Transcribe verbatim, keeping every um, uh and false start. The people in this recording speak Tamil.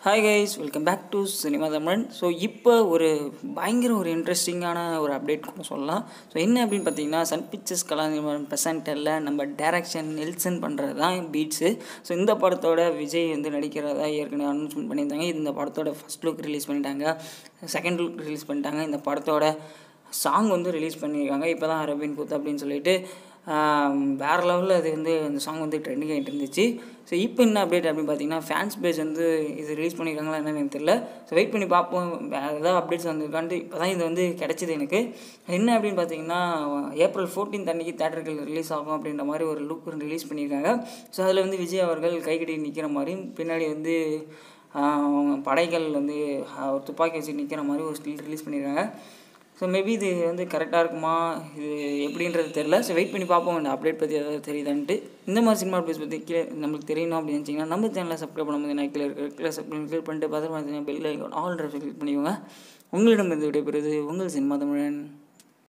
Hi guys, welcome back to cinema Tamilan. So இப்போ ஒரு பயங்கர ஒரு இன்ட்ரெஸ்டிங்கான ஒரு அப்டேட் கூட சொல்லலாம். ஸோ என்ன அப்படின்னு பார்த்தீங்கன்னா, சன் பிக்சர்ஸ் கலாநிதி ப்ரெசென்டரில் நம்ம டேரக்ஷன் நெல்சன் பண்ணுறது தான் பீட்ஸு. ஸோ இந்த படத்தோட விஜய் வந்து நடிக்கிறதா ஏற்கனவே அனௌன்ஸ்மெண்ட் பண்ணியிருந்தாங்க. இந்த படத்தோட ஃபஸ்ட் லுக் ரிலீஸ் பண்ணிட்டாங்க, செகண்ட் லுக் ரிலீஸ் பண்ணிட்டாங்க. இந்த படத்தோட சாங் வந்து ரிலீஸ் பண்ணியிருக்காங்க. இப்போ தான் அரபின் கூத்து அப்படின்னு சொல்லிட்டு வேறு லெவலில் அது வந்து அந்த சாங் வந்து ட்ரெண்டிங் ஆகிட்டு இருந்துச்சு. ஸோ இப்போ என்ன அப்டேட் அப்படின்னு பார்த்தீங்கன்னா, ஃபேன்ஸ் பேஜ் வந்து இது ரிலீஸ் பண்ணியிருக்காங்களா என்னன்னு எனக்கு தெரியல. ஸோ வெயிட் பண்ணி பார்ப்போம், வேறு ஏதாவது அப்டேட்ஸ் வந்துருக்கான்ட்டு. இப்போ தான் இது வந்து கிடச்சிது எனக்கு. என்ன அப்படின்னு பார்த்தீங்கன்னா, ஏப்ரல் ஃபோர்டீன்த் அன்றைக்கி தேட்டர்கள் ரிலீஸ் ஆகும் அப்படின்ற மாதிரி ஒரு லுக் ரிலீஸ் பண்ணியிருக்காங்க. ஸோ அதில் வந்து விஜய் அவர்கள் கைகட்டி நிற்கிற மாதிரியும், பின்னாடி வந்து படைகள் வந்து ஒரு துப்பாக்கி வச்சு நிற்கிற மாதிரி ஒரு ஸ்டில் ரிலீஸ் பண்ணியிருக்காங்க. ஸோ மேபி இது வந்து கரெக்டாக இருக்குமா, இது எப்படின்றது தெரில. ஸோ வெயிட் பண்ணி பார்ப்போம் இந்த அப்டேட் பற்றி ஏதாவது தெரியுதான்ட்டு. இந்த மாதிரி சினிமா அப்டேட்ஸ் பற்றி கீழே நம்மளுக்கு தெரியணும் அப்படின்னு நினச்சிங்கன்னா நம்ம சேனலை சப்ஸ்கிரைப் பண்ணும்போது நான் கீழே இருக்கிற கீழே சப்ஸ்கிரைப் கிளிக் பண்ணிட்டு பத்திரமா பெல் ஐக்கான் ஆல் கிளிக் பண்ணிக்கோங்க. உங்களிடம் இருந்து விடைபெறுவது உங்கள் சினிமா தமிழன்.